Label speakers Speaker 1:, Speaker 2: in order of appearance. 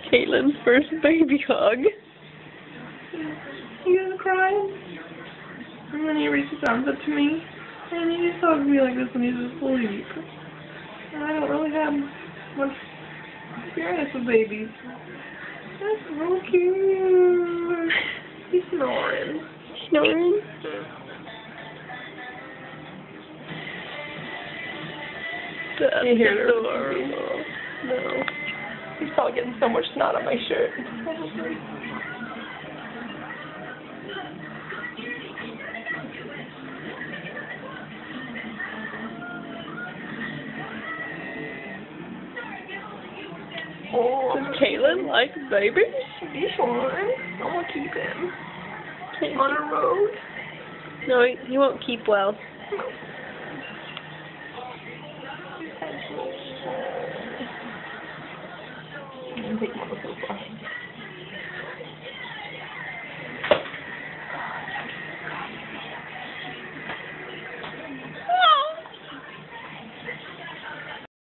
Speaker 1: Caitlin's first baby hug.
Speaker 2: He was crying. And then he reached his arms up to me. And he just hugged me like this when he was asleep. And I don't really have much experience with babies. That's so cute. He's snoring.
Speaker 1: Snoring? That's adorable.
Speaker 2: No. He's probably getting so much snot on my shirt. Oh,
Speaker 1: Does Caitlin like babies?
Speaker 2: this one. I'm gonna keep him. On a road.
Speaker 1: No, he won't keep well.
Speaker 2: I'm gonna take him on the sofa.